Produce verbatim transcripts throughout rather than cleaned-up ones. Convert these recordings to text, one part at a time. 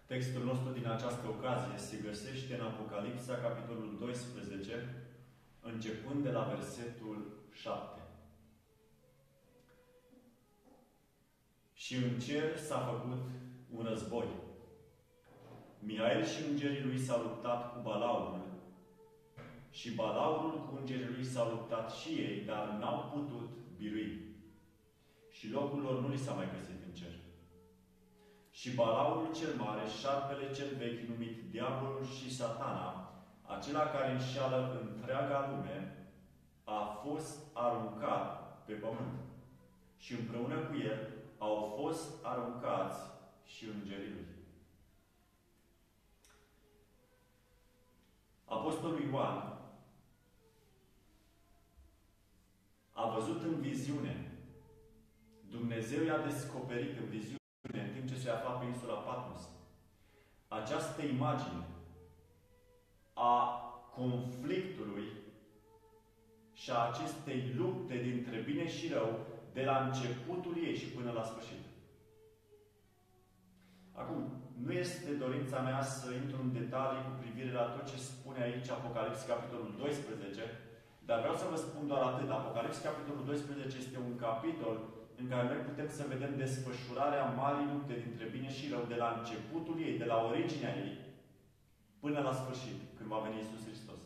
Textul nostru din această ocazie se găsește în Apocalipsa, capitolul doisprezece, începând de la versetul șapte. Și în cer s-a făcut un război. Mihael și îngerii lui s-au luptat cu Balaurul și Balaurul cu îngerii lui s-au luptat și ei, dar n-au putut birui. Și locul lor nu li s-a mai găsit în cer. Și Balaurul cel mare, șarpele cel vechi, numit Diavolul și Satana, acela care înșeală întreaga lume, a fost aruncat pe pământ. Și împreună cu el au fost aruncați și îngerii lui. Apostolul Ioan a văzut în viziune, Dumnezeu i-a descoperit în viziune, în timp ce se afla pe insula Patmos, această imagine a conflictului și a acestei lupte dintre bine și rău de la începutul ei și până la sfârșit. Acum, nu este dorința mea să intru în detalii cu privire la tot ce spune aici Apocalips, capitolul doisprezece, dar vreau să vă spun doar atât. Apocalips, capitolul doisprezece, este un capitol în care noi putem să vedem desfășurarea marii lupte dintre bine și rău de la începutul ei, de la originea ei, până la sfârșit, când va veni Iisus Hristos.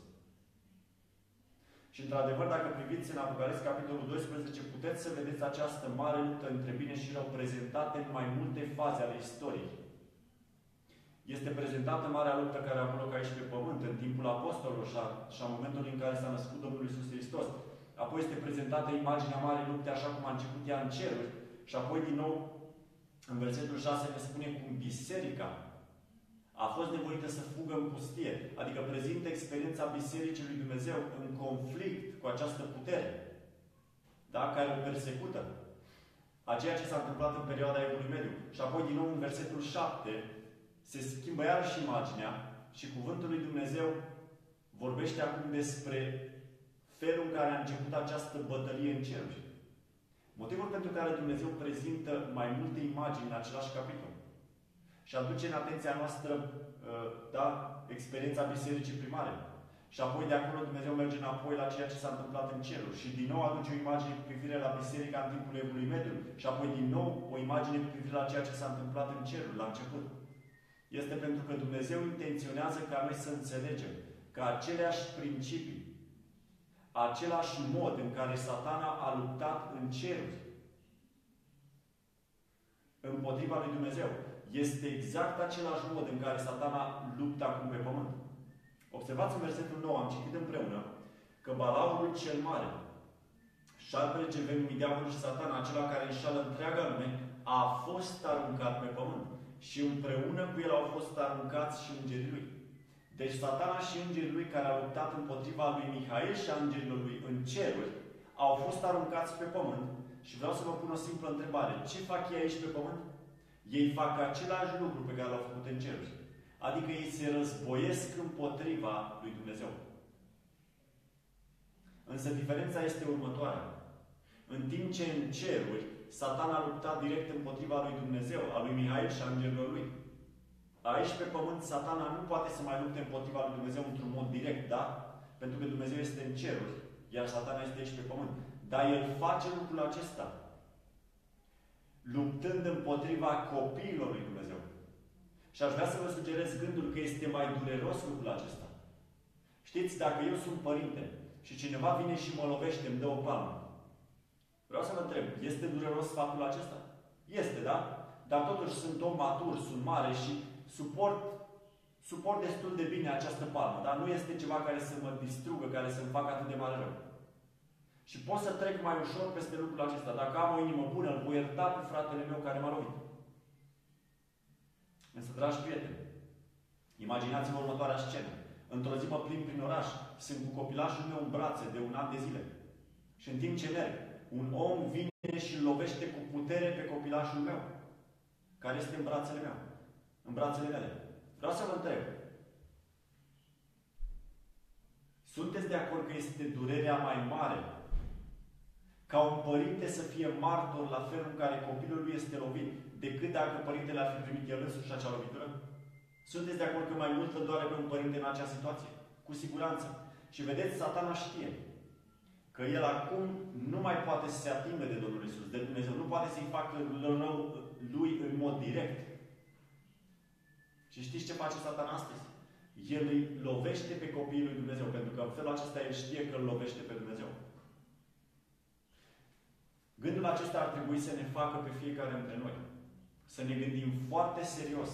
Și într-adevăr, dacă priviți în Apocalips, capitolul doisprezece, puteți să vedeți această mare luptă între bine și rău prezentată în mai multe faze ale istoriei. Este prezentată marea luptă care a avut loc aici pe pământ, în timpul apostolilor și a, și a momentului în care s-a născut Domnul Iisus Hristos. Apoi este prezentată imaginea marii lupte așa cum a început ea în ceruri. Și apoi, din nou, în versetul șase ne spune cum biserica a fost nevoită să fugă în pustie. Adică prezintă experiența Bisericii lui Dumnezeu în conflict cu această putere, da? Care o persecută. A ceea ce s-a întâmplat în perioada Evului Mediu. Și apoi, din nou, în versetul șapte, se schimbă iarăși imaginea și cuvântul lui Dumnezeu vorbește acum despre felul în care a început această bătălie în ceruri. Motivul pentru care Dumnezeu prezintă mai multe imagini în același capitol și aduce în atenția noastră da, experiența bisericii primare. Și apoi de acolo Dumnezeu merge înapoi la ceea ce s-a întâmplat în ceruri. Și din nou aduce o imagine cu privire la biserica în timpul Evului Mediu. Și apoi din nou o imagine cu privire la ceea ce s-a întâmplat în ceruri, la început. Este pentru că Dumnezeu intenționează ca noi să înțelegem că aceleași principii, același mod în care Satana a luptat în ceruri împotriva lui Dumnezeu, este exact același mod în care Satana luptă acum pe pământ. Observați în versetul nouă, am citit împreună, că Balaurul cel mare, șarpele ce veni numit Diavolul și Satana, acela care înșală întreaga lume, a fost aruncat pe pământ. Și împreună cu el au fost aruncați și îngerii lui. Deci Satana și îngerii lui care au luptat împotriva lui Mihail și a îngerilor lui în ceruri, au fost aruncați pe pământ. Și vreau să vă pun o simplă întrebare. Ce fac ei aici pe pământ? Ei fac același lucru pe care l-au făcut în ceruri. Adică ei se războiesc împotriva lui Dumnezeu. Însă diferența este următoarea. În timp ce în ceruri Satana a luptat direct împotriva lui Dumnezeu, a lui Mihail și a îngerilor lui. Aici pe pământ Satana nu poate să mai lupte împotriva lui Dumnezeu într-un mod direct, da? Pentru că Dumnezeu este în ceruri, iar Satana este aici pe pământ. Dar el face lucrul acesta, luptând împotriva copiilor lui Dumnezeu. Și aș vrea să vă sugerez gândul că este mai dureros lucrul acesta. Știți, dacă eu sunt părinte și cineva vine și mă lovește, îmi dă o palmă, vreau să vă întreb, este dureros faptul acesta? Este, da? Dar totuși sunt om matur, sunt mare și suport, suport destul de bine această palmă. Dar nu este ceva care să mă distrugă, care să-mi facă atât de mare rău. Și pot să trec mai ușor peste lucrul acesta. Dacă am o inimă bună, îl voi ierta pe fratele meu care m-a lovit. Însă, dragi prieteni, imaginați-vă următoarea scenă. Într-o zi mă plimb prin oraș, sunt cu copilașul meu în brațe de un an de zile. Și în timp ce merg, un om vine și îl lovește cu putere pe copilașul meu, care este în brațele meu, în brațele mele. Vreau să vă întreb. Sunteți de acord că este durerea mai mare ca un părinte să fie martor la felul în care copilul lui este lovit, decât dacă părintele ar fi primit el însuși acea lovitură? Sunteți de acord că mai mult îl doare pe un părinte în acea situație? Cu siguranță. Și vedeți, Satana știe că el acum nu mai poate să se atingă de Domnul Iisus, de Dumnezeu. Nu poate să-i facă rău lui în mod direct. Și știți ce face Satana astăzi? El îi lovește pe copiii lui Dumnezeu, pentru că în felul acesta el știe că îl lovește pe Dumnezeu. Gândul acesta ar trebui să ne facă pe fiecare dintre noi să ne gândim foarte serios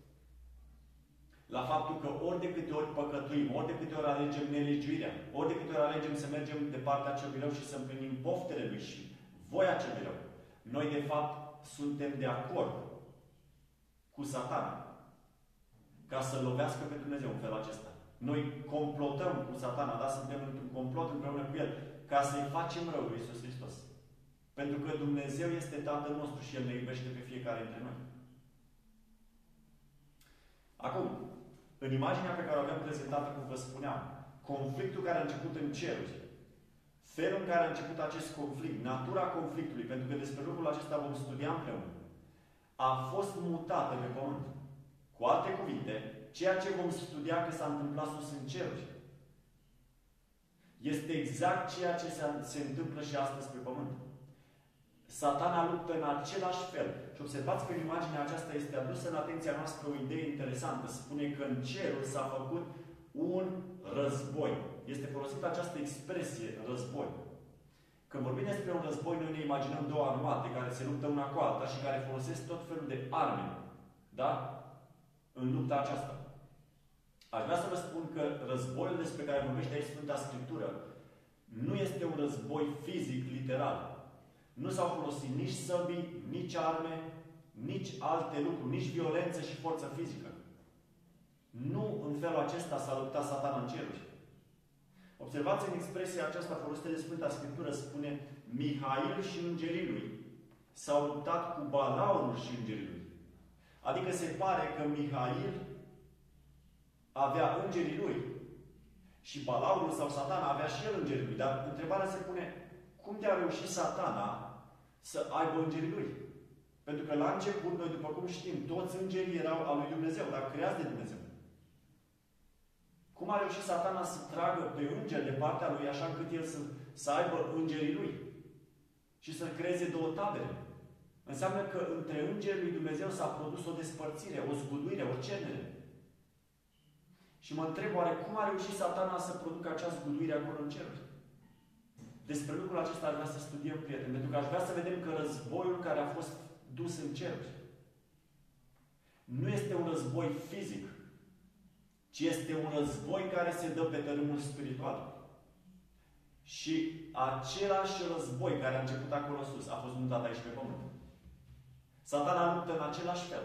la faptul că ori de câte ori păcătuim, ori de câte ori alegem nelegiuirea, ori de câte ori alegem să mergem de partea celui rău și să împlinim poftele lui și voia celui rău, noi de fapt suntem de acord cu Satana ca să lovească pe Dumnezeu în felul acesta. Noi complotăm cu Satana, da? Suntem într-un complot împreună cu El, ca să-i facem rău lui Iisus Hristos. Pentru că Dumnezeu este Tatăl nostru și El ne iubește pe fiecare dintre noi. Acum, în imaginea pe care o avem prezentată, cum vă spuneam, conflictul care a început în ceruri, felul în care a început acest conflict, natura conflictului, pentru că despre lucrul acesta vom studia împreună, a fost mutată pe pământ. Cu alte cuvinte, ceea ce vom studia că s-a întâmplat sus în ceruri, este exact ceea ce se, se întâmplă și astăzi pe pământ. Satana luptă în același fel. Și observați că în imaginea aceasta este adusă în atenția noastră o idee interesantă. Spune că în cerul s-a făcut un război. Este folosită această expresie, război. Când vorbim despre un război, noi ne imaginăm două armate care se luptă una cu alta și care folosesc tot felul de arme. Da? În lupta aceasta. Aș vrea să vă spun că războiul despre care vorbește aici Sfânta Scriptură nu este un război fizic, literal. Nu s-au folosit nici săbii, nici arme, nici alte lucruri, nici violență și forță fizică. Nu în felul acesta s-a luptat Satana în ceruri. Observați în expresia aceasta folosită de Sfânta Scriptură, spune Mihail și îngerii lui s-au luptat cu Balaurul și îngerii lui. Adică se pare că Mihail avea îngerii lui și Balaurul sau Satana avea și el îngerii lui. Dar întrebarea se pune, cum de-a reușit Satana să aibă îngerii lui? Pentru că la început, noi după cum știm, toți îngerii erau al lui Dumnezeu, dar creați de Dumnezeu. Cum a reușit Satana să tragă pe îngeri de partea lui, așa încât el să, să aibă îngerii lui și să creeze două tabere? Înseamnă că între îngerii lui Dumnezeu s-a produs o despărțire, o zguduire, o cernere. Și mă întreb, oare cum a reușit Satana să producă acea zguduire acolo în ceruri? Despre lucrul acesta aș vrea să studiem, prieteni, pentru că aș vrea să vedem că războiul care a fost dus în ceruri nu este un război fizic, ci este un război care se dă pe tărâmul spiritual. Și același război care a început acolo sus a fost mutat aici pe pământ. Satana luptă în același fel.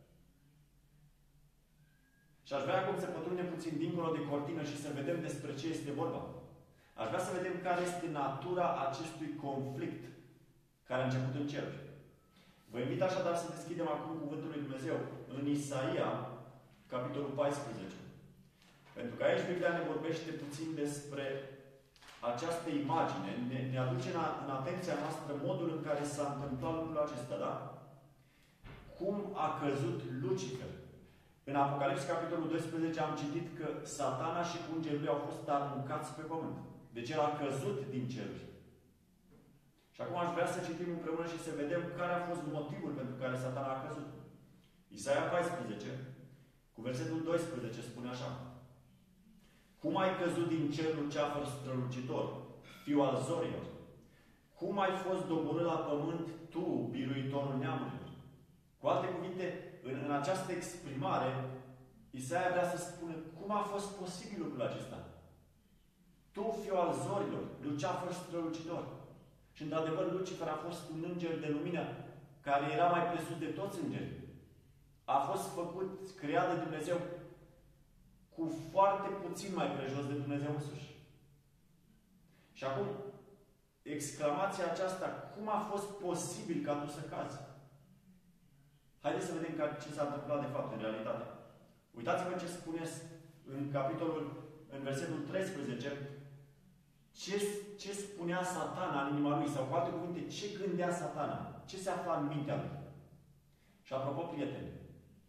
Și aș vrea acum să pătrundem puțin dincolo de cortină și să vedem despre ce este vorba. Aș vrea să vedem care este natura acestui conflict care a început în cer. Vă invit așadar să deschidem acum Cuvântul lui Dumnezeu în Isaia, capitolul paisprezece. Pentru că aici Biblia ne vorbește puțin despre această imagine, ne, ne aduce în, în atenția noastră modul în care s-a întâmplat lucrul acesta, da? Cum a căzut Lucifer. În Apocalips, capitolul doisprezece, am citit că Satana și îngerii lui au fost aruncați pe pământ. Deci el a căzut din ceruri. Și acum aș vrea să citim împreună și să vedem care a fost motivul pentru care Satana a căzut. Isaia paisprezece, cu versetul doisprezece, spune așa. Cum ai căzut din cerul ceafăr strălucitor, fiu al zorilor? Cum ai fost doborât la pământ, tu, biruitorul neamurilor? Cu alte cuvinte, în, în această exprimare, Isaia vrea să spună cum a fost posibil lucrul acesta. Tu, fiu al zorilor, luceafăr strălucitor. Și într-adevăr, Lucifer a fost un înger de lumină care era mai presus de toți îngerii. A fost făcut, creat de Dumnezeu cu foarte puțin mai prejos de Dumnezeu însuși. Și acum, exclamația aceasta, cum a fost posibil ca tu să cazi? Haideți să vedem ce s-a întâmplat de fapt în realitate. Uitați-vă ce spune în capitolul, în versetul treisprezece, ce, ce spunea Satana în inima lui, sau cu alte cuvinte, ce gândea Satana, ce se afla în mintea lui. Și apropo, prieteni,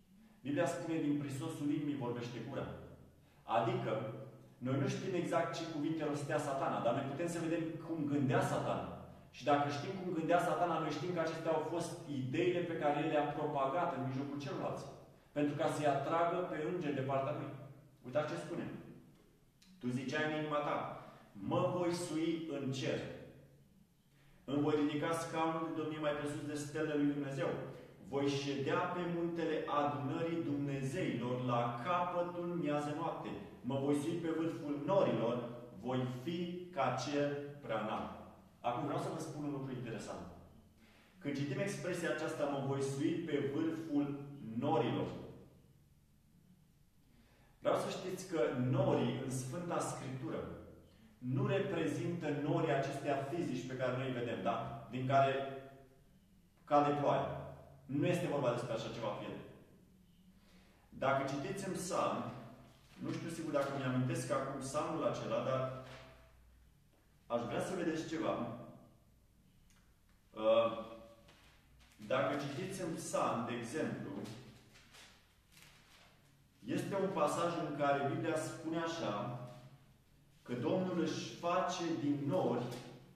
Biblia spune, din prisosul inimii vorbește gura. Adică, noi nu știm exact ce cuvinte rostea Satana, dar noi putem să vedem cum gândea Satana. Și dacă știm cum gândea Satana, noi știm că acestea au fost ideile pe care el le-a propagat în mijlocul celorlalți. Pentru ca să-i atragă pe îngeri de partea lui. Uitați ce spune. Tu ziceai în inima ta, mă voi sui în cer. Îmi voi ridica scaunul de domnie mai presus de stelele lui Dumnezeu. Voi ședea pe muntele adunării Dumnezeilor la capătul miază noapte. Mă voi sui pe vârful norilor, voi fi ca cer prea înalt. Acum vreau să vă spun un lucru interesant. Când citim expresia aceasta, mă voi sui pe vârful norilor. Vreau să știți că norii în Sfânta Scriptură nu reprezintă norii acestea fizici pe care noi îi vedem, da? Din care cade ploaie. Nu este vorba despre așa ceva, prieten. Dacă citiți în Psalm, nu știu sigur dacă mi-amintesc acum Psalmul acela, dar aș vrea să vedeți ceva. Dacă citiți în Psalm, de exemplu, este un pasaj în care Biblia spune așa, că Domnul își face din nori,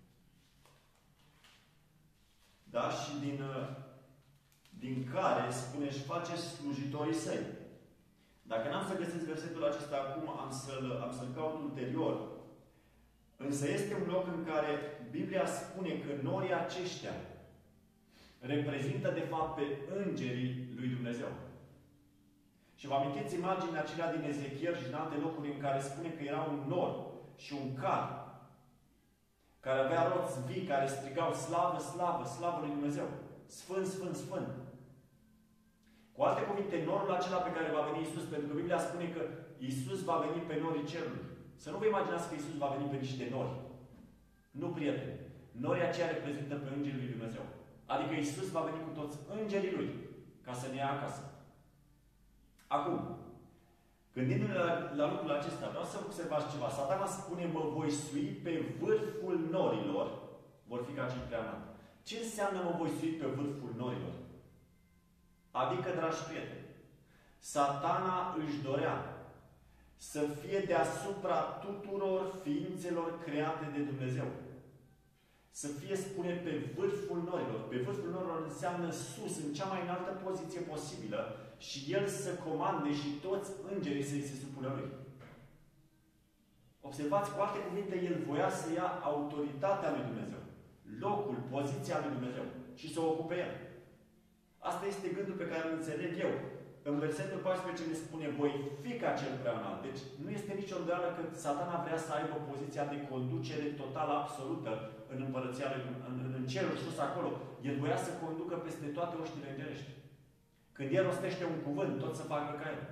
da, și din, din care, spune, își face slujitorii săi. Dacă n-am să găsesc versetul acesta acum, am să-l am să-l caut ulterior. Însă este un loc în care Biblia spune că norii aceștia reprezintă, de fapt, pe îngerii lui Dumnezeu. Și vă amintiți imaginea acelea din Ezechiel și din alte locuri în care spune că era un nor și un car care avea roți vii, care strigau slavă, slavă, slavă lui Dumnezeu. Sfânt, sfânt, sfânt. Cu alte cuvinte, norul acela pe care va veni Iisus, pentru că Biblia spune că Iisus va veni pe norii cerului. Să nu vă imaginați că Iisus va veni pe niște nori. Nu, prieteni. Norii aceia reprezintă pe îngerii lui Dumnezeu. Adică Iisus va veni cu toți îngerii lui ca să ne ia acasă. Acum, gândindu-ne la, la lucrul acesta, vreau să observați ceva. Satana spune, mă voi sui pe vârful norilor, vor fi ca cei prea înalt. Ce înseamnă mă voi sui pe vârful norilor? Adică, dragi prieteni, Satana își dorea să fie deasupra tuturor ființelor create de Dumnezeu. Să fie, spune, pe vârful norilor. Pe vârful norilor înseamnă sus, în cea mai înaltă poziție posibilă, și El să comande și toți îngerii să-i se supună Lui. Observați, cu alte cuvinte, El voia să ia autoritatea lui Dumnezeu, locul, poziția lui Dumnezeu și să o ocupe El. Asta este gândul pe care îl înțeleg eu. În versetul paisprezece ne spune, voi fi ca cel prea înalt. Deci nu este nicio îndoială că Satana vrea să aibă poziția de conducere totală, absolută, în împărăția lui, în, în, în cerul sus acolo. El voia să conducă peste toate oștile îngerești. Când El rostește un cuvânt, tot să facă ca El.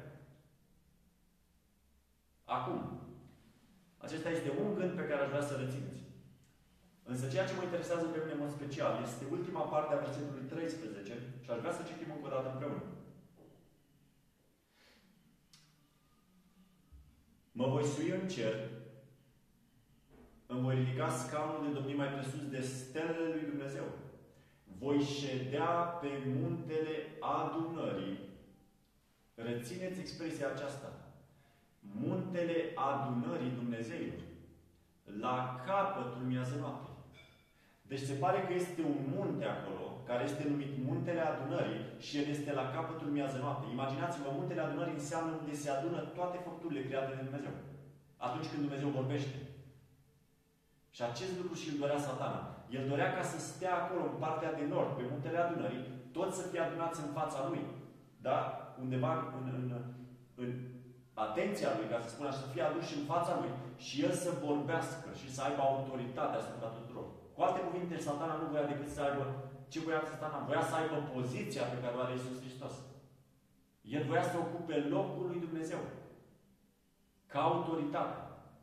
Acum, acesta este un gând pe care aș vrea să rețineți. Însă ceea ce mă interesează pe mine în mod special este ultima parte a versetului treisprezece și aș vrea să citim încă o dată împreună. Mă voi sui în cer, îmi voi ridica scaunul de domnie mai presus de stelele lui Dumnezeu. Voi ședea pe muntele adunării. Rețineți expresia aceasta. Muntele adunării Dumnezeilor. La capătul miază noapte. Deci se pare că este un munte acolo, care este numit Muntele Adunării și el este la capătul miază noapte. Imaginați-vă, Muntele Adunării înseamnă unde se adună toate făpturile create de Dumnezeu. Atunci când Dumnezeu vorbește. Și acest lucru și-l dorea Satana. El dorea ca să stea acolo, în partea de nord, pe Muntele Adunării, toți să fie adunați în fața lui. Da? Undeva în, în, în atenția lui, ca să spun așa, să fie aduși în fața lui și el să vorbească și să aibă autoritatea asupra tuturor. Cu alte cuvinte, Satana nu voia decât să aibă, ce voia Satana? Voia să aibă poziția pe care o are Iisus Hristos. El voia să ocupe locul lui Dumnezeu. Ca autoritate.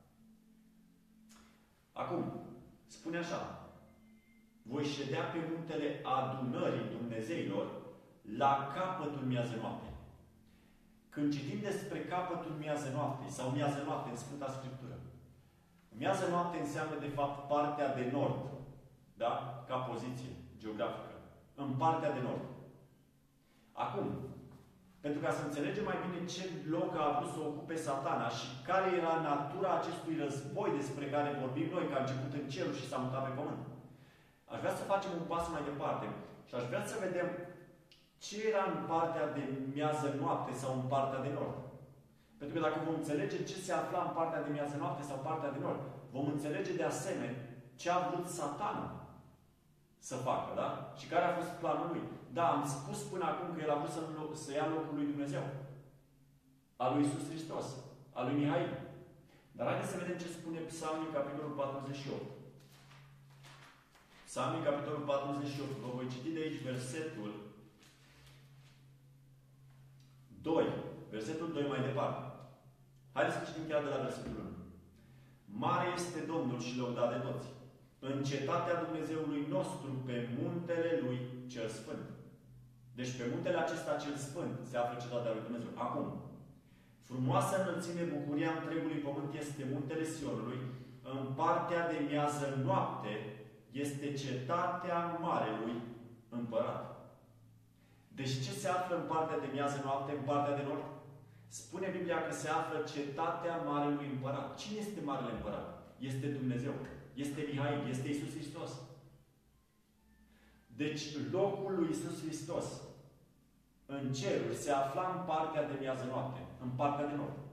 Acum, spune așa. Voi ședea pe muntele adunării Dumnezeilor la capătul miază noapte. Când citim despre capătul miază noapte sau miază noapte în Sfânta Scriptură, miază noapte înseamnă de fapt partea de nord, da? Ca poziție geografică. În partea de nord. Acum, Pentru ca să înțelegem mai bine ce loc a vrut să ocupe Satana și care era natura acestui război despre care vorbim noi, că a început în cerul și s-a mutat pe pământ. Aș vrea să facem un pas mai departe și aș vrea să vedem ce era în partea de miază noapte sau în partea de nord. Pentru că dacă vom înțelege ce se afla în partea de miază noapte sau partea de nord, vom înțelege de asemenea ce a vrut Satana să facă, da? Și care a fost planul lui. Da, am spus până acum că el a vrut să, să ia locul lui Dumnezeu. Al lui Iisus Hristos. Al lui Mihail. Dar haideți să vedem ce spune Psalmul, capitolul patruzeci și opt. Psalmul, capitolul patruzeci și opt. Vă voi citi de aici versetul doi. Versetul doi mai departe. Haideți să citim chiar de la versetul unu. Mare este Domnul și lăudat de toți. În cetatea Dumnezeului nostru, pe muntele Lui cel Sfânt. Deci pe muntele acesta cel Sfânt se află cetatea lui Dumnezeu. Acum, frumoasă înălțime, bucuria întregului pământ este muntele Sionului. În partea de miază noapte este cetatea Marelui Împărat. Deci ce se află în partea de miază noapte, în partea de nord? Spune Biblia că se află cetatea Marelui Împărat. Cine este Marele Împărat? Este Dumnezeu. Este Mihail. Este Iisus Hristos. Deci locul lui Iisus Hristos în ceruri se afla în partea de miază noapte. În partea de nord.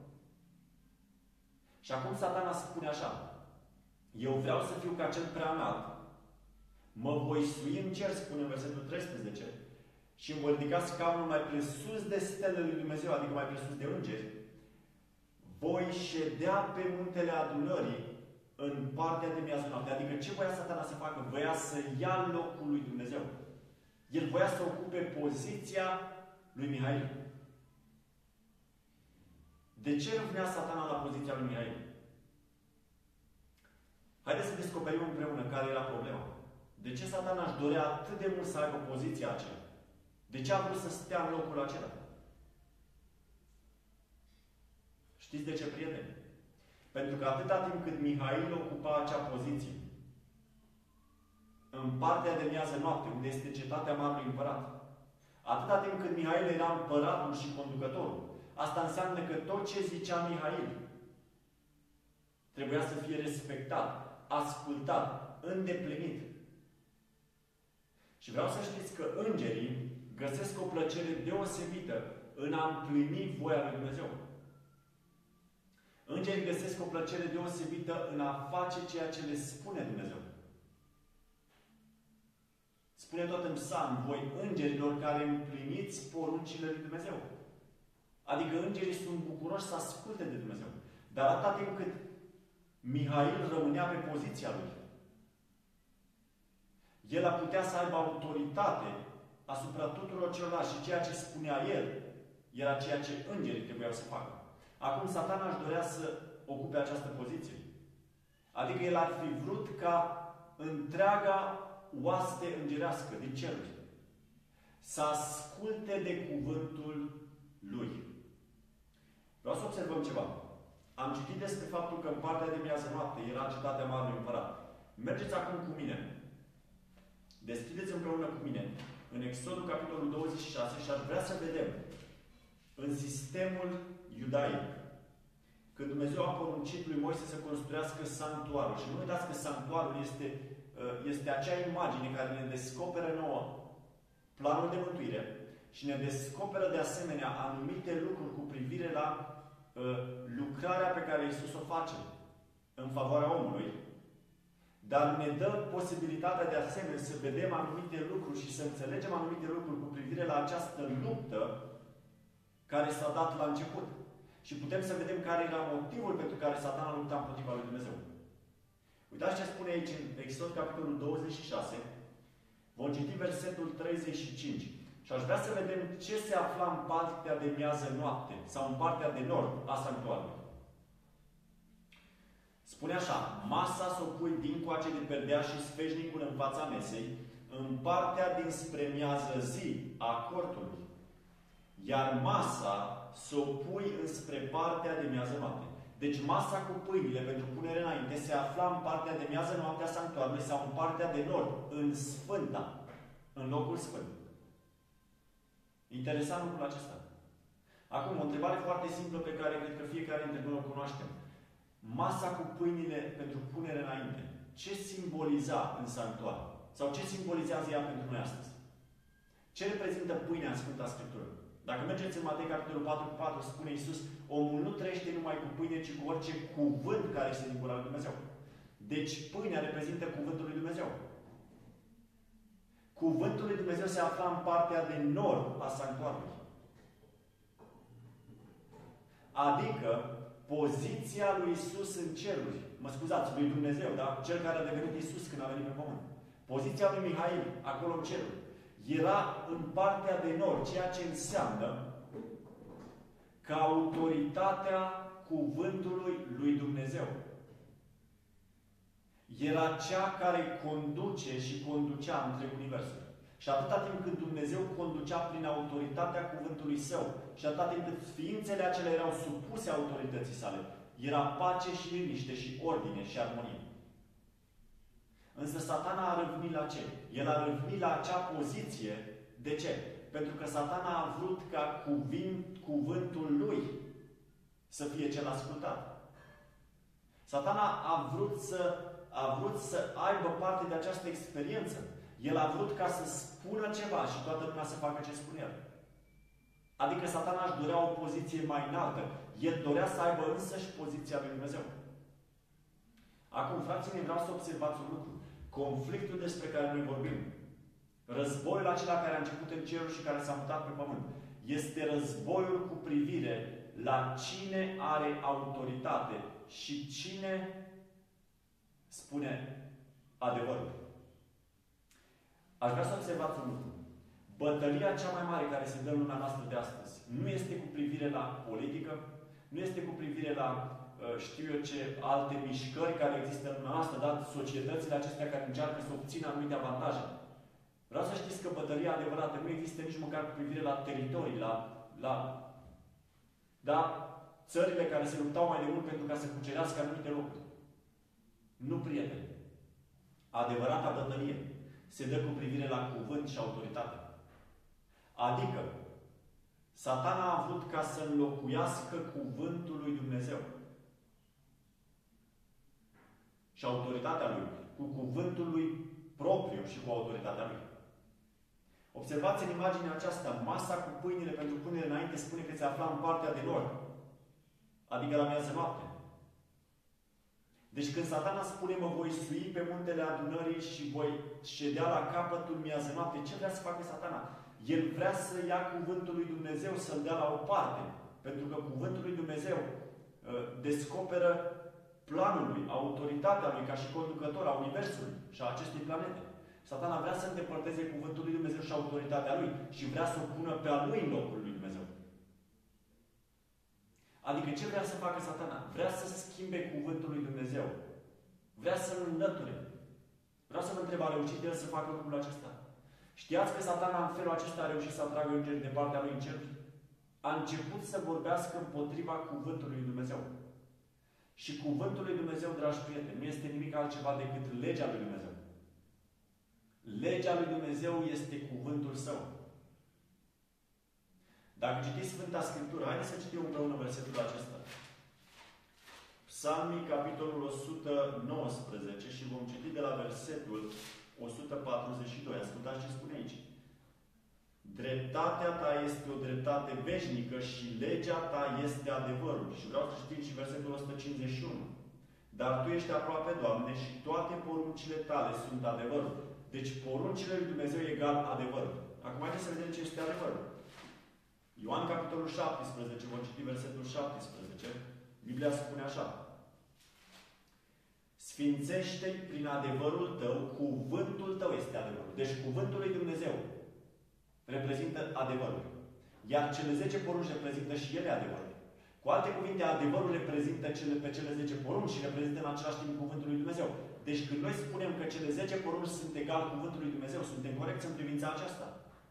Și acum Satana spune așa. Eu vreau să fiu ca cel prea înalt. Mă voi sui în cer, spune în versetul treisprezece. Și îmi voi ridica scaunul mai presus de stelele lui Dumnezeu, adică mai presus de îngeri. Voi ședea pe muntele adunării în partea de miază noapte. Adică ce voia Satana să facă? Voia să ia locul lui Dumnezeu. El voia să ocupe poziția lui Mihail. De ce râvnea Satana la poziția lui Mihail? Haideți să descoperim împreună care era problema. De ce Satana își dorea atât de mult să aibă poziția aceea? De ce a vrut să stea în locul acela? Știți de ce, prieteni? Pentru că atâta timp cât Mihail ocupa acea poziție, în partea de miază noapte, unde este cetatea Marelui Împărat, atâta timp cât Mihail era împăratul și conducătorul, asta înseamnă că tot ce zicea Mihail trebuia să fie respectat, ascultat, îndeplinit. Și vreau să știți că îngerii găsesc o plăcere deosebită în a împlini voia lui Dumnezeu. Îngerii găsesc o plăcere deosebită în a face ceea ce le spune Dumnezeu. Spune tot în Psalm, voi îngerilor care împliniți poruncile lui Dumnezeu. Adică îngerii sunt bucuroși să asculte de Dumnezeu. Dar atâta timp cât Mihail rămânea pe poziția lui, el a putea să aibă autoritate asupra tuturor celorlalți și ceea ce spunea el era ceea ce îngerii trebuiau să facă. Acum Satana își dorea să ocupe această poziție. Adică el ar fi vrut ca întreaga oaste îngerească din ceruri să asculte de cuvântul lui. Vreau să observăm ceva. Am citit despre faptul că în partea de miază noapte era cetatea Marelui Împărat. Mergeți acum cu mine. Deschideți împreună cu mine în Exodul, capitolul douăzeci și șase și aș vrea să vedem în sistemul iudaic, când Dumnezeu a poruncit lui Moise să construiască sanctuarul. Și nu uitați că sanctuarul este, este acea imagine care ne descoperă nouă planul de mântuire și ne descoperă de asemenea anumite lucruri cu privire la uh, lucrarea pe care Iisus o face în favoarea omului, dar ne dă posibilitatea de asemenea să vedem anumite lucruri și să înțelegem anumite lucruri cu privire la această luptă care s-a dat la început. Și putem să vedem care era motivul pentru care Satana lupta împotriva lui Dumnezeu. Uitați ce spune aici în Exod, capitolul douăzeci și șase. Vom citi versetul treizeci și cinci. Și aș vrea să vedem ce se afla în partea de miază noapte sau în partea de nord a sanctuarului. Spune așa, masa s-o pui dincoace de perdea și sfeșnicul în fața mesei, în partea dinspre miază zi a cortului. Iar masa s-o pui înspre partea de miază noapte. Deci masa cu pâinile pentru punere înainte se afla în partea de miază noapte a sanctuarului sau în partea de nord, în Sfânta, în locul Sfânt. Interesant lucrul acesta. Acum, o întrebare foarte simplă pe care cred că fiecare dintre noi o cunoaștem. Masa cu pâinile pentru punere înainte. Ce simboliza în sanctuar? Sau ce simbolizează ea pentru noi astăzi? Ce reprezintă pâinea în Sfânta Scriptură? Dacă mergeți în Matei, capitolul patru cu patru, spune Iisus, omul nu trăiește numai cu pâine, ci cu orice cuvânt care este din gura lui Dumnezeu. Deci pâinea reprezintă cuvântul lui Dumnezeu. Cuvântul lui Dumnezeu se afla în partea de nord a sanctuarului. Adică poziția lui Iisus în ceruri, mă scuzați, lui Dumnezeu, da? Cel care a devenit Iisus când a venit pe pământ. Poziția lui Mihail, acolo în ceruri, era în partea de nord, ceea ce înseamnă că autoritatea cuvântului lui Dumnezeu era cea care conduce și conducea între universul. Și atâta timp cât Dumnezeu conducea prin autoritatea cuvântului Său și atâta timp cât ființele acelea erau supuse autorității sale, era pace și liniște și ordine și armonie. Însă Satana a râvnit la ce? El a râvnit la acea poziție. De ce? Pentru că Satana a vrut ca cuvânt, cuvântul lui să fie cel ascultat. Satana a vrut să, a vrut să aibă parte de această experiență. El a vrut ca să spună ceva și toată lumea să facă ce spune el. Adică Satana își dorea o poziție mai înaltă. El dorea să aibă însăși poziția lui Dumnezeu. Acum, frații mei, vreau să observați un lucru. Conflictul despre care noi vorbim, războiul acela care a început în cerul și care s-a mutat pe pământ, este războiul cu privire la cine are autoritate și cine spune adevărul. Aș vrea să observați un lucru. Bătălia cea mai mare care se dă în lumea noastră de astăzi nu este cu privire la politică, nu este cu privire la știu eu ce alte mișcări care există în lumea noastră, dar societățile acestea care încearcă să obțină anumite avantaje. Vreau să știți că bătălia adevărată nu există nici măcar cu privire la teritorii, la, la da, țările care se luptau mai de mult pentru ca să cucerească anumite locuri. Nu, prieteni. Adevărata bătălie se dă cu privire la cuvânt și autoritate. Adică, Satana a vrut ca să înlocuiască cuvântul lui Dumnezeu și autoritatea lui cu cuvântul lui propriu și cu autoritatea lui. Observați în imaginea aceasta, masa cu pâinile pentru punere înainte spune că se afla în partea de nord, adică la miază noapte. Deci când Satana spune, mă voi sui pe muntele adunării și voi ședea la capătul miază noapte, ce vrea să facă Satana? El vrea să ia cuvântul lui Dumnezeu, să-l dea la o parte. Pentru că cuvântul lui Dumnezeu uh, descoperă planul lui, autoritatea lui ca și conducător a Universului și a acestei planete. Satana vrea să îndepărteze cuvântul lui Dumnezeu și autoritatea lui și vrea să o pună pe a lui în locul lui Dumnezeu. Adică ce vrea să facă Satana? Vrea să schimbe cuvântul lui Dumnezeu. Vrea să-l înlăture. Vreau să vă întreb, a reușit el să facă lucrul acesta? Știați că Satana în felul acesta a reușit să atragă îngeri de partea lui în cer? A început să vorbească împotriva cuvântului lui Dumnezeu. Și cuvântul lui Dumnezeu, dragi prieteni, nu este nimic altceva decât legea lui Dumnezeu. Legea lui Dumnezeu este cuvântul Său. Dacă citiți Sfânta Scriptură, haideți să citim împreună versetul acesta. Psalmii, capitolul o sută nouăsprezece și vom citi de la versetul o sută patruzeci și doi. Ascultați ce spune aici. Dreptatea ta este o dreptate veșnică și legea ta este adevărul. Și vreau să citim și versetul o sută cincizeci și unu. Dar tu ești aproape, Doamne, și toate poruncile tale sunt adevărul. Deci poruncile lui Dumnezeu egal adevărul. Acum haideți să vedem ce este adevărul. Ioan, capitolul șaptesprezece, vom citi versetul șaptesprezece. Biblia spune așa. Sfințește-i prin adevărul tău, cuvântul tău este adevărul. Deci cuvântul lui Dumnezeu reprezintă adevărul. Iar cele zece porunci reprezintă și ele adevărul. Cu alte cuvinte, adevărul reprezintă cele, pe cele zece porunci și reprezintă în același timp cuvântul lui Dumnezeu. Deci când noi spunem că cele zece porunci sunt egal cuvântul lui Dumnezeu, suntem corecți în privința aceasta.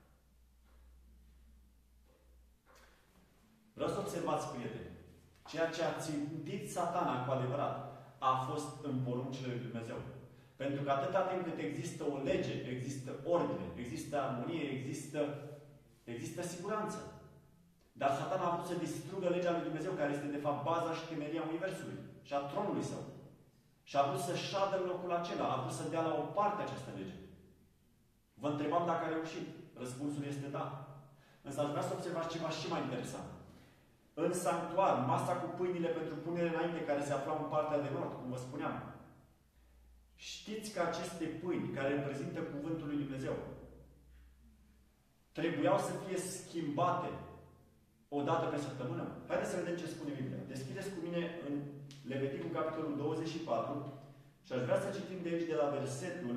Vreau să observați, prieteni, ceea ce a țintit Satana cu adevărat a fost în poruncile lui Dumnezeu. Pentru că atâta timp cât există o lege, există ordine, există armonie, există, există siguranță. Dar Satan a vrut să distrugă legea lui Dumnezeu, care este de fapt baza și temelia Universului și a tronului său. Și a vrut să șadă în locul acela, a vrut să dea la o parte această lege. Vă întrebam dacă a reușit. Răspunsul este da. Însă aș vrea să observați ceva și mai interesant. În sanctuar, masa cu pâinile pentru punere înainte, care se afla în partea de nord, cum vă spuneam. Știți că aceste pâini, care reprezintă cuvântul lui Dumnezeu, trebuiau să fie schimbate o dată pe săptămână? Haideți să vedem ce spune Biblia. Deschideți cu mine în Leviticul, capitolul douăzeci și patru, și aș vrea să citim de aici, de la versetul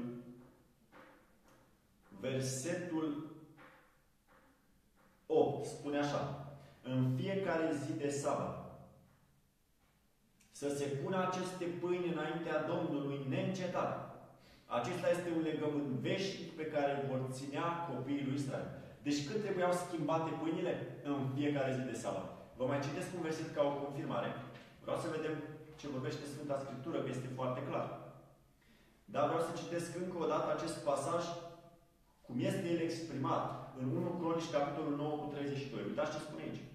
versetul opt. Spune așa: în fiecare zi de sabat să se pună aceste pâini înaintea Domnului neîncetat. Acesta este un legământ veșnic pe care îl vor ținea copiii lui Israel. Deci când trebuiau schimbate pâinile? În fiecare zi de sabat. Vă mai citesc un verset ca o confirmare. Vreau să vedem ce vorbește Sfânta Scriptură, că este foarte clar. Dar vreau să citesc încă o dată acest pasaj, cum este el exprimat în întâi Cronici, capitolul nouă, cu treizeci și doi. Uitați ce spune aici.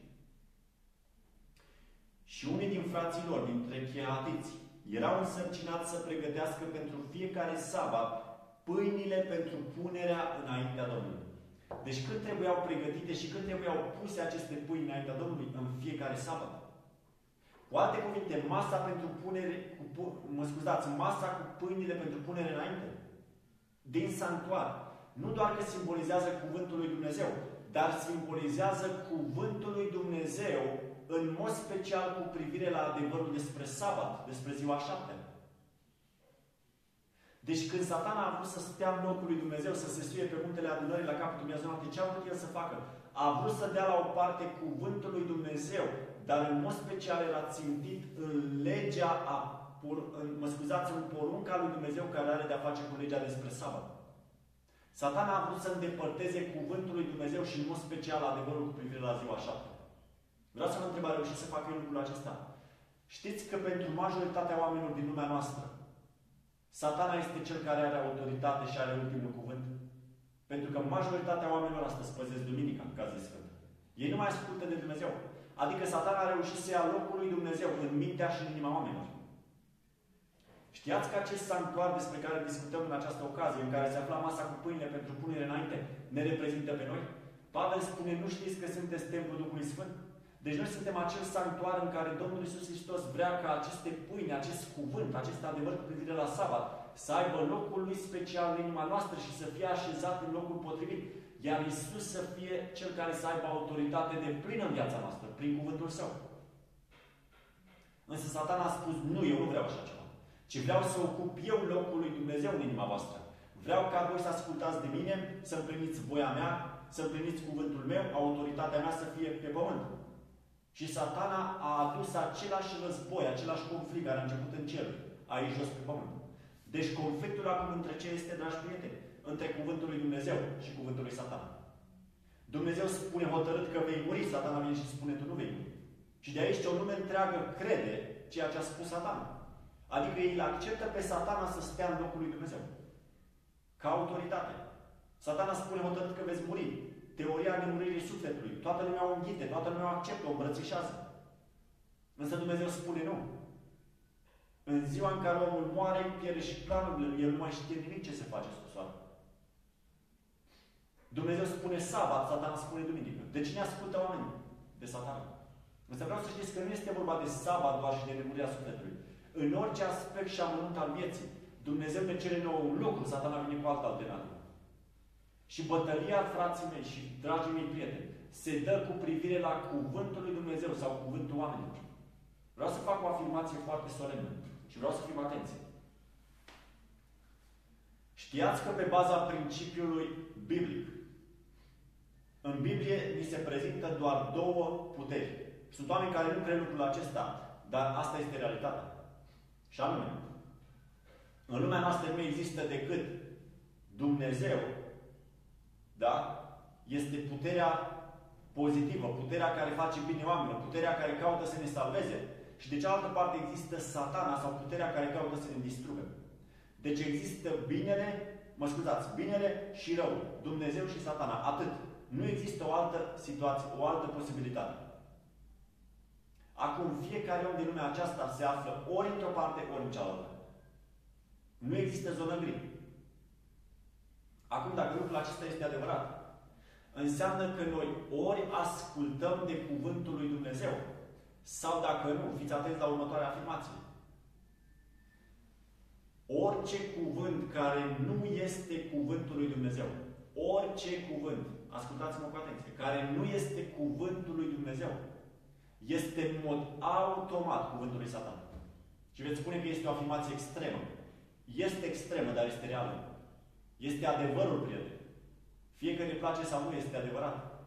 Și unii din frații lor, dintre cheatiți, erau însărcinați să pregătească pentru fiecare sabat pâinile pentru punerea înaintea Domnului. Deci când trebuiau pregătite și când trebuiau puse aceste pâini înaintea Domnului? În fiecare sabat. Cu alte cuvinte, masa pentru punere, cu, mă scuzați, masa cu pâinile pentru punere înainte, din sanctuar, nu doar că simbolizează cuvântul lui Dumnezeu, dar simbolizează cuvântul lui Dumnezeu în mod special cu privire la adevărul despre sabat, despre ziua șapte. Deci când Satana a vrut să stea în locul lui Dumnezeu, să se suie pe muntele adunării la capătul miezului noapte, ce a vrut el să facă? A vrut să dea la o parte cuvântul lui Dumnezeu, dar în mod special era țintit în legea, a, în, mă scuzați, în porunca lui Dumnezeu care are de-a face cu legea despre sabat. Satana a vrut să îndepărteze cuvântul lui Dumnezeu și în mod special adevărul cu privire la ziua șapte. Vreau să vă întreb, a reușit să facă eu lucrul acesta? Știți că pentru majoritatea oamenilor din lumea noastră, Satana este cel care are autoritate și are ultimul cuvânt? Pentru că majoritatea oamenilor astăzi păzesc duminica, ca zi sfântă. Ei nu mai ascultă de Dumnezeu. Adică Satana a reușit să ia locul lui Dumnezeu în mintea și în inima oamenilor. Știați că acest sanctuar despre care discutăm în această ocazie, în care se afla masa cu pâine pentru punere înainte, ne reprezintă pe noi? Pavel spune, nu știți că sunteți templul Duhului Sfânt? Deci noi suntem acel sanctuar în care Domnul Iisus Hristos vrea ca aceste pâini, acest cuvânt, acest adevăr cu privire la sabat, să aibă locul lui special în inima noastră și să fie așezat în locul potrivit. Iar Iisus să fie cel care să aibă autoritate de plină în viața noastră, prin cuvântul Său. Însă Satana a spus, nu, eu nu vreau așa ceva, ci vreau să ocup eu locul lui Dumnezeu în inima voastră. Vreau ca voi să ascultați de mine, să împliniți voia mea, să împliniți cuvântul meu, autoritatea mea să fie pe pământ. Și Satana a adus același război, același conflict care a început în cer, aici jos pe pământ. Deci conflictul acum între ce este, dragi prieteni? Între cuvântul lui Dumnezeu și cuvântul lui Satana. Dumnezeu spune hotărât că vei muri, Satana vine și spune tu nu vei muri. Și de aici o lume întreagă crede ceea ce a spus Satana. Adică ei îl acceptă pe Satana să stea în locul lui Dumnezeu. Ca autoritate. Satana spune hotărât că veți muri. Teoria nemuririi sufletului. Toată lumea o înghite, toată lumea o acceptă, o îmbrățișează. Însă Dumnezeu spune nu. În ziua în care omul moare, pierde și planurile, el nu mai știe nimic ce se face sub soare. Dumnezeu spune sabat, Satana spune duminică. De cine ascultă oamenii? De Satana. Însă vreau să știți că nu este vorba de sabat doar și de nemurirea sufletului. În orice aspect și amănunt al vieții, Dumnezeu ne cere nouă un lucru, Satana vine cu altă alternativă. Și bătălia, frații mei și dragii mei prieteni, se dă cu privire la cuvântul lui Dumnezeu sau cuvântul oamenilor. Vreau să fac o afirmație foarte solemnă și vreau să fim atenți. Știați că pe baza principiului biblic, în Biblie ni se prezintă doar două puteri. Sunt oameni care nu cred lucrul acesta, dar asta este realitatea. Și anume, în lumea noastră nu există decât Dumnezeu, da? Este puterea pozitivă, puterea care face bine oamenilor, puterea care caută să ne salveze. Și de cealaltă parte există Satana sau puterea care caută să ne distrugă. Deci există binele, mă scuzați, binele și răul, Dumnezeu și Satana, atât. Nu există o altă situație, o altă posibilitate. Acum, fiecare om din lumea aceasta se află ori într-o parte, ori în cealaltă. Nu există zonă gri. Acum, dacă lucrul acesta este adevărat, înseamnă că noi ori ascultăm de cuvântul lui Dumnezeu, sau dacă nu, fiți atenți la următoarea afirmație. Orice cuvânt care nu este cuvântul lui Dumnezeu, orice cuvânt, ascultați-mă cu atenție, care nu este cuvântul lui Dumnezeu, este în mod automat cuvântul lui Satan. Și veți spune că este o afirmație extremă. Este extremă, dar este reală. Este adevărul, prieteni. Fie că ne place sau nu, este adevărat.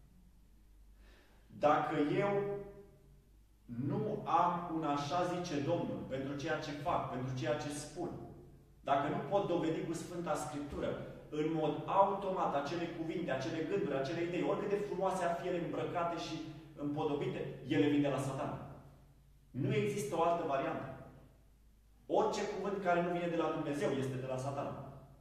Dacă eu nu am un așa zice Domnul pentru ceea ce fac, pentru ceea ce spun, dacă nu pot dovedi cu Sfânta Scriptură, în mod automat, acele cuvinte, acele gânduri, acele idei, oricât de frumoase ar fi ele îmbrăcate și împodobite, ele vin de la Satan. Nu există o altă variantă. Orice cuvânt care nu vine de la Dumnezeu este de la Satan.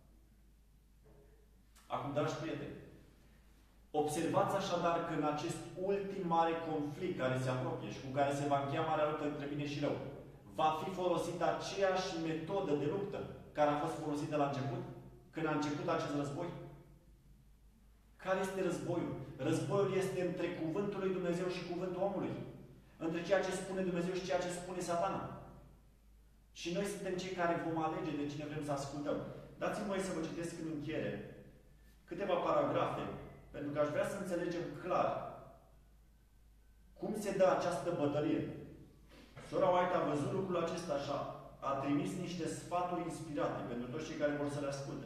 Acum, dragi prieteni, observați așadar că în acest ultim mare conflict care se apropie și cu care se va încheia marea luptă între bine și rău, va fi folosită aceeași metodă de luptă care a fost folosită la început, când a început acest război? Care este războiul? Războiul este între cuvântul lui Dumnezeu și cuvântul omului. Între ceea ce spune Dumnezeu și ceea ce spune Satana. Și noi suntem cei care vom alege de cine vrem să ascultăm. Dați-mi voie să vă citesc în încheiere câteva paragrafe, pentru că aș vrea să înțelegem clar cum se dă această bătălie. Sora White a văzut lucrul acesta așa. A trimis niște sfaturi inspirate pentru toți cei care vor să le asculte.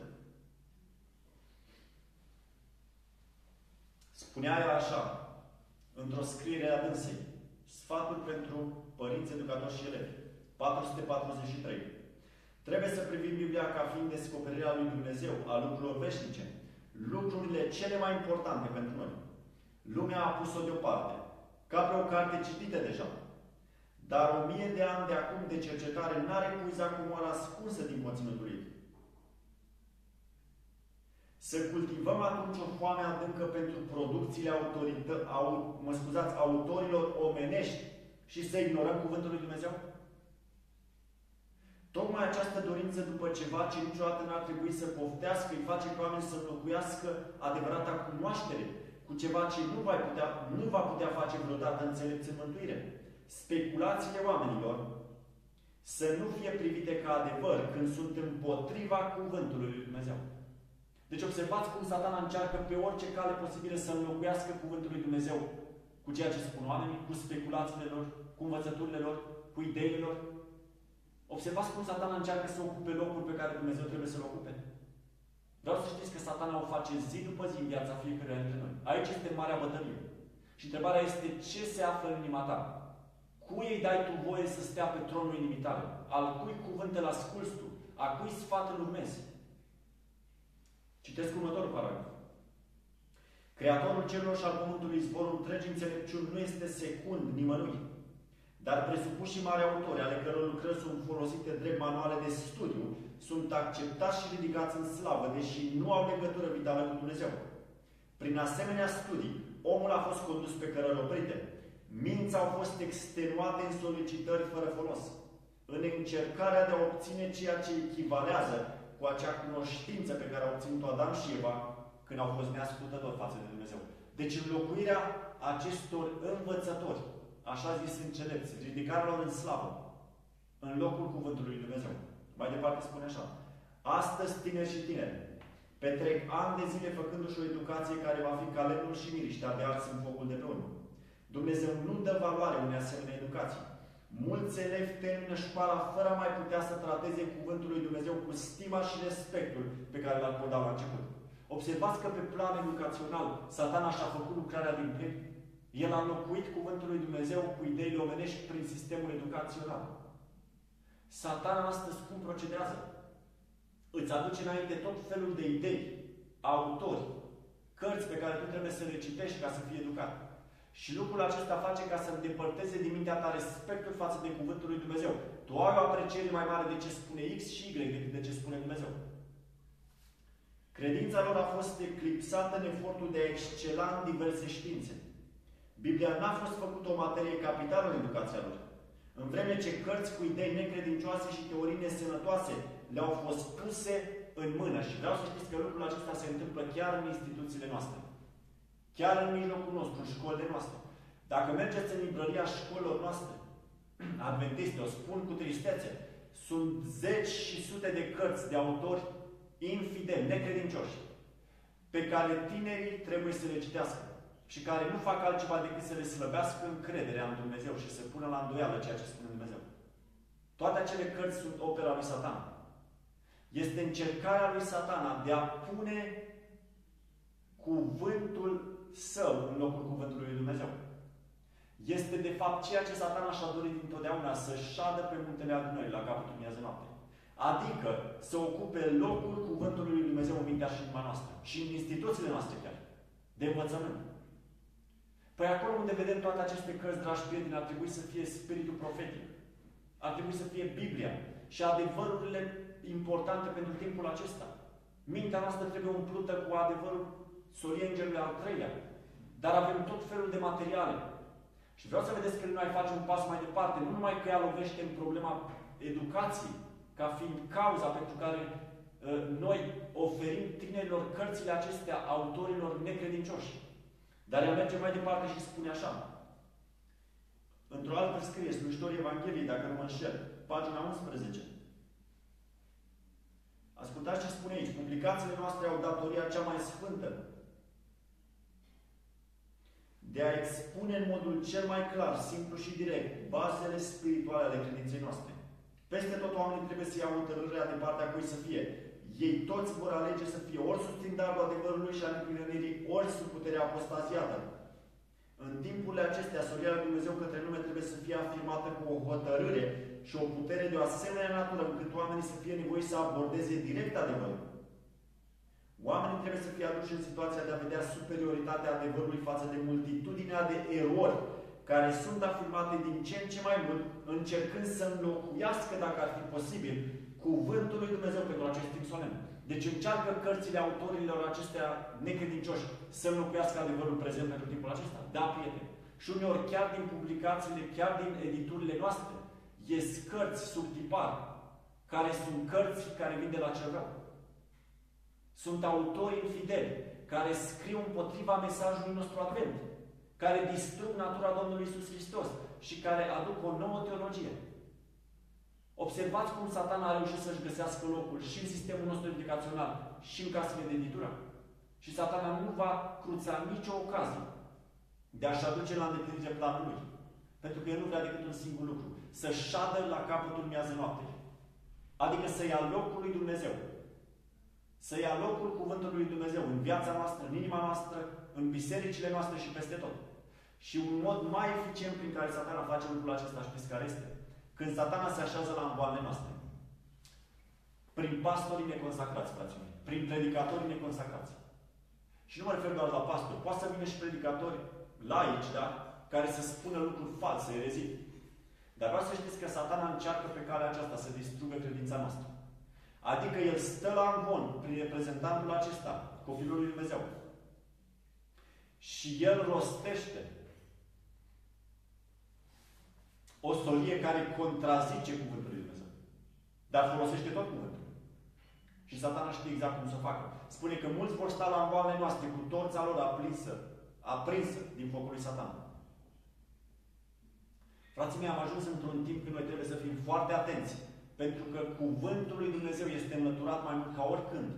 Spunea ea așa, într-o scriere a dânsei, sfaturi pentru părinți, educatori și elevi, patru sute patruzeci și trei. Trebuie să privim Biblia ca fiind descoperirea lui Dumnezeu, a lucrurilor veșnice, lucrurile cele mai importante pentru noi. Lumea a pus-o deoparte, ca pe o carte citită deja. Dar o mie de ani de acum de cercetare n-ar epuiza cu moara ascunsă din conținutul ei. Să cultivăm atunci o foame adâncă pentru producțiile autorită, au, mă scuzați, autorilor omenești și să ignorăm cuvântul lui Dumnezeu? Tocmai această dorință după ceva ce niciodată n-ar trebui să poftească, îi face pe oameni să înlocuiască adevărata cunoaștere cu ceva ce nu va putea, nu va putea face vreodată înțelepți în mântuire. Speculațiile oamenilor să nu fie privite ca adevăr când sunt împotriva cuvântului lui Dumnezeu. Deci observați cum Satana încearcă pe orice cale posibilă să înlocuiască cuvântul lui Dumnezeu cu ceea ce spun oamenii, cu speculațiile lor, cu învățăturile lor, cu ideile lor. Observați cum Satana încearcă să ocupe locul pe care Dumnezeu trebuie să-l ocupe. Vreau să știți că Satana o face zi după zi în viața fiecăruia dintre noi. Aici este marea bătălie. Și întrebarea este ce se află în inima ta? Cui îi dai tu voie să stea pe tronul inimii tale? Al cui cuvânt îl asculți tu? A cui sfat îl urmezi? Citesc următorul paragraf. Creatorul celor și al pământului, zborul întregii înțelepciuni, nu este secund nimănui, dar presupuși mari autori, ale căror lucrări sunt folosite drept manuale de studiu, sunt acceptați și ridicați în slavă, deși nu au legătură vitală cu Dumnezeu. Prin asemenea studii, omul a fost condus pe cărări oprite. Minți au fost extenuate în solicitări fără folos, în încercarea de a obține ceea ce echivalează cu acea cunoștință pe care au obținut-o Adam și Eva când au fost neascultători față de Dumnezeu. Deci înlocuirea acestor învățători, așa zis înțelepți, ridicarea lor în slavă, în locul cuvântului lui Dumnezeu. Mai departe spune așa. Astăzi, tineri și tineri, petrec ani de zile făcându-și o educație care va fi ca lemnul și miriștea de ars în focul de pe urmă. Dumnezeu nu dă valoare unei asemenea educații. Mulți elevi termină școala fără a mai putea să trateze cuvântul lui Dumnezeu cu stima și respectul pe care l-a acordat la început. Observați că pe plan educațional Satana și-a făcut lucrarea din plin. El a înlocuit cuvântul lui Dumnezeu cu ideile omenești prin sistemul educațional. Satana astăzi cum procedează? Îți aduce înainte tot felul de idei, autori, cărți pe care tu trebuie să le citești ca să fii educat. Și lucrul acesta face ca să îndepărteze din mintea ta respectul față de cuvântul lui Dumnezeu. Tu ai o apreciere mai mare de ce spune X și Y decât de ce spune Dumnezeu. Credința lor a fost eclipsată în efortul de a excela în diverse științe. Biblia n-a fost făcută o materie capitală în educația lor. În vreme ce cărți cu idei necredincioase și teorii nesănătoase le-au fost puse în mână. Și vreau să știți că lucrul acesta se întâmplă chiar în instituțiile noastre. Chiar în mijlocul nostru, în școlile noastre. Dacă mergeți în librăria școlilor noastre, adventiste, o spun cu tristețe, sunt zeci și sute de cărți de autori infideli, necredincioși, pe care tinerii trebuie să le citească și care nu fac altceva decât să le slăbească încrederea în Dumnezeu și să pună la îndoială ceea ce spune Dumnezeu. Toate acele cărți sunt opera lui Satan. Este încercarea lui Satana de a pune cuvântul său în locul cuvântului lui Dumnezeu. Este de fapt ceea ce Satana și-a dorit dintotdeauna, să șadă pe muntele adunării la capătul miază noapte. Adică să ocupe locul cuvântului lui Dumnezeu în mintea și inima noastră. Și în instituțiile noastre chiar. De învățământ. Păi acolo unde vedem toate aceste cărți, dragi prieteni, ar trebui să fie spiritul profetic. Ar trebui să fie Biblia. Și adevărurile importante pentru timpul acesta. Mintea noastră trebuie umplută cu adevărul soliei Îngerului al treilea. Dar avem tot felul de materiale. Și vreau să vedeți că noi facem un pas mai departe. Nu numai că ea lovește în problema educației, ca fiind cauza pentru care uh, noi oferim tinerilor cărțile acestea autorilor necredincioși. Dar ea merge mai departe și spune așa. Într-o altă scrie, Slujitorii Evangheliei, dacă nu mă înșel, pagina unsprezece. Ascultați ce spune aici. Publicațiile noastre au datoria cea mai sfântă de a expune în modul cel mai clar, simplu și direct, bazele spirituale ale credinței noastre. Peste tot oamenii trebuie să iau hotărârea de partea cui să fie. Ei toți vor alege să fie ori susțin darul adevărului și a neprihănirii, ori sub puterea apostaziată. În timpurile acestea, solia lui Dumnezeu către lume trebuie să fie afirmată cu o hotărâre și o putere de o asemenea natură, încât oamenii să fie nevoiți să abordeze direct adevărul. Oamenii trebuie să fie aduși în situația de a vedea superioritatea adevărului față de multitudinea de erori care sunt afirmate din ce în ce mai mult, încercând să înlocuiască, dacă ar fi posibil, cuvântul lui Dumnezeu pentru acest timp solemn. Deci încearcă cărțile autorilor acestea necredincioși să înlocuiască adevărul prezent pentru timpul acesta? Da, prieteni. Și uneori, chiar din publicațiile, chiar din editurile noastre, ies cărți sub tipar, care sunt cărți care vin de la cel rău. Sunt autori infideli, care scriu împotriva mesajului nostru advent, care distrug natura Domnului Iisus Hristos și care aduc o nouă teologie. Observați cum Satana a reușit să-și găsească locul și în sistemul nostru educațional și în casele de editură. Și Satana nu va cruța nicio ocazie de a-și aduce la îndeplinire planul lui. Pentru că el nu vrea decât un singur lucru. Să șadă la capătul miază noaptei. Adică să ia locul lui Dumnezeu. Să ia locul cuvântului lui Dumnezeu în viața noastră, în inima noastră, în bisericile noastre și peste tot. Și un mod mai eficient prin care Satana face lucrul acesta, știți care este? Când Satana se așează la învoalele noastre. Prin pastorii neconsacrați, frații mei. Prin predicatorii neconsacrați. Și nu mă refer doar la pastori. Poate să vină și predicatori laici, da? Care să spună lucruri false, erezii. Dar vreau să știți că Satana încearcă pe calea aceasta să distrugă credința noastră. Adică el stă la învon prin reprezentantul acesta, copilul lui Dumnezeu. Și el rostește o solie care contrazice cuvântul lui Dumnezeu. Dar folosește tot cuvântul. Și Satana știe exact cum să facă. Spune că mulți vor sta la învoalele noastre cu torța lor aprinsă, aprinsă din focul lui Satan. Frații mei, am ajuns într-un timp când noi trebuie să fim foarte atenți. Pentru că cuvântul lui Dumnezeu este înlăturat mai mult ca oricând.